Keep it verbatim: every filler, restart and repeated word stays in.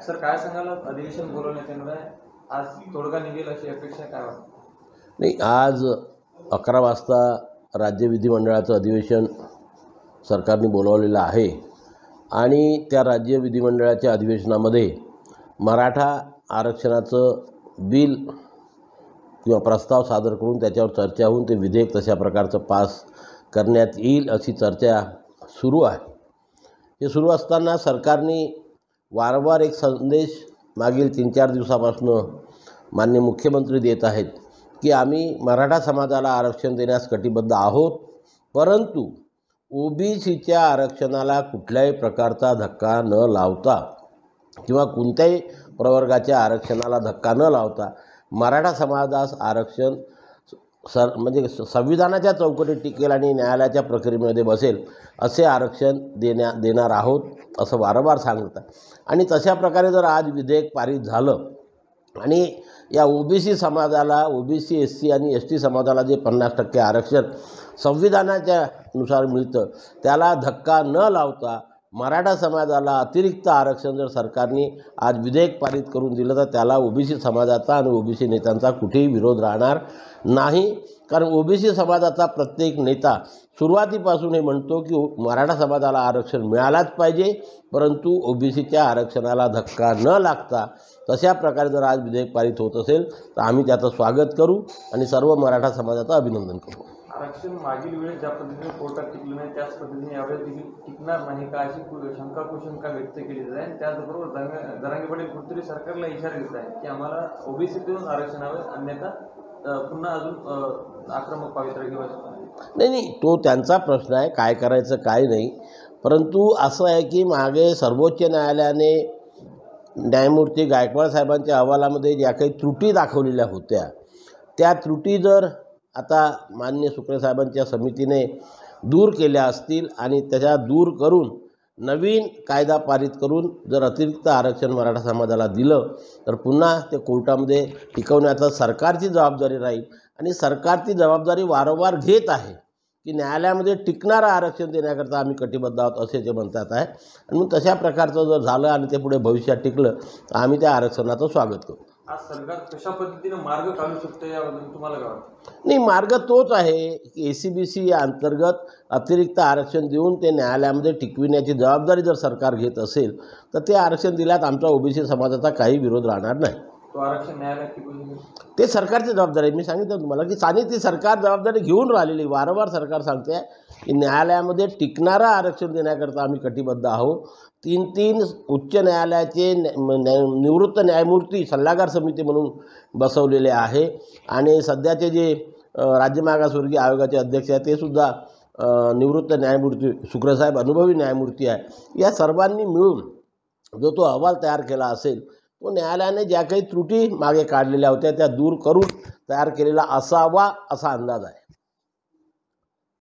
Sir काय सांगाल, अधिवेशन बोलवण्यात येणार आहे, आज तोडगा निघेल अशी अपेक्षा काय वाटते? नाही, आज अकरा वाजता राज्य विधिमंडळाचं अधिवेशन सरकारने बोलावलेलं आहे आणि त्या राज्य विधिमंडळाच्या अधिवेशनामध्ये मराठा आरक्षणाचं बिल किंवा प्रस्ताव सादर करून त्याच्यावर चर्चा होऊन ते विधेयक तशा प्रकारचं पास करण्यात येईल अशी चर्चा सुरू आहे। हे सुरू असताना सरकारने वारंवार एक संदेश मागील तीन चार दिवसापासून माननीय मुख्यमंत्री देत आहेत की आम्ही मराठा समाजाला आरक्षण देण्यास कटिबद्ध आहोत, परंतु ओबीसीच्या आरक्षणाला कुठल्याही प्रकारचा धक्का न लावता किंवा कोणत्याही प्रवर्गाच्या आरक्षणाला धक्का न लावता मराठा समाजास आरक्षण सर म्हणजे संविधानाच्या चौकटीत टिकेल आणि न्यायालयाच्या प्रक्रियेमध्ये बसेल असे आरक्षण देण्या देणार आहोत असं वारंवार सांगत आहे। आणि तशा प्रकारे जर आज विधेयक पारित झालं आणि या ओबीसी समाजाला ओबीसी एस सी आणि एस टी समाजाला जे पन्नास टक्के आरक्षण संविधानाच्या नुसार मिळतं त्याला धक्का न लावता मराठा समाजाला अतिरिक्त आरक्षण जर सरकारने आज विधेयक पारित करून दिलं तर त्याला ओबीसी समाजाचा आणि ओबीसी नेत्यांचा कुठेही विरोध राहणार नाही। कारण ओबीसी समाजाचा प्रत्येक नेता सुरुवातीपासून हे म्हणतो की मराठा समाजाला आरक्षण मिळालाच पाहिजे, परंतु ओबीसीच्या आरक्षणाला धक्का न लागता तशा प्रकारे जर आज विधेयक पारित होत असेल तर आम्ही त्याचं स्वागत करू आणि सर्व मराठा समाजाचं अभिनंदन करू। आरक्षण मागील वेळेस ज्या पद्धतीने कोर्टात टिकलं नाही त्याच पद्धतीने यावेळेस देखील टिकणार नाही का अशी शंका कुशंका व्यक्त केली जाते आणि त्याचबरोबर जरांगे पाटील कुठेतरी सरकारला इशारा देत आहे की आम्हाला ओबीसीतून आरक्षण हवं, अन्यथा पुन्हा अजून आक्रमक पावित्र्य घेऊ शकतो। नाही नाही तो त्यांचा प्रश्न आहे, काय करायचं काय नाही। परंतु असं आहे की मागे सर्वोच्च न्यायालयाने न्यायमूर्ती गायकवाड साहेबांच्या अहवालामध्ये ज्या काही त्रुटी दाखवलेल्या होत्या त्या त्रुटी जर आता माननीय सुक्रे साहेबांच्या समितीने दूर केल्या असतील आणि त्याच्या दूर करून नवीन कायदा पारित करून जर अतिरिक्त आरक्षण मराठा समाजाला दिलं तर पुन्हा ते कोर्टामध्ये टिकवण्याचा सरकारची जबाबदारी राहील आणि सरकार ती जबाबदारी वारंवार घेत आहे की न्यायालयामध्ये टिकणारं आरक्षण देण्याकरता आम्ही कटिबद्ध आहोत असे ते म्हणतात आहे। आणि मग तशा प्रकारचं जर झालं आणि ते पुढे भविष्यात टिकलं तर आम्ही त्या आरक्षणाचं स्वागत करू। आज सरकार कशा पद्धतीने मार्ग काढू शकतो याबद्दल तुम्हाला काय वाटतं? नाही, मार्ग तोच आहे की ए सी बी सी या अंतर्गत अतिरिक्त आरक्षण देऊन ते न्यायालयामध्ये टिकविण्याची जबाबदारी जर सरकार घेत असेल तर ते आरक्षण दिल्यात आमच्या ओबीसी समाजाचा काही विरोध राहणार नाही। तो आरक्षण न्यायालयात टिकवून ते सरकारची जबाबदारी आहे। मी सांगितलं तुम्हाला की सानी ती सरकार जबाबदारी घेऊन राहिलेली वारंवार सरकार सांगते की न्यायालयामध्ये टिकणारं आरक्षण देण्याकरता आम्ही कटिबद्ध आहोत। तीन तीन उच्च न्यायालयाचे निवृत्त न्यायमूर्ती सल्लागार समिती म्हणून बसवलेले आहे आणि सध्याचे जे राज्य मागासवर्गीय आयोगाचे अध्यक्ष आहेत ते सुद्धा निवृत्त न्यायमूर्ती सुक्रेसाहेब अनुभवी न्यायमूर्ती आहे। या सर्वांनी मिळून जो तो अहवाल तयार केला असेल तो न्यायालयाने ज्या काही त्रुटी मागे काढलेल्या होत्या त्या दूर करून तयार केलेला असावा असा अंदाज आहे।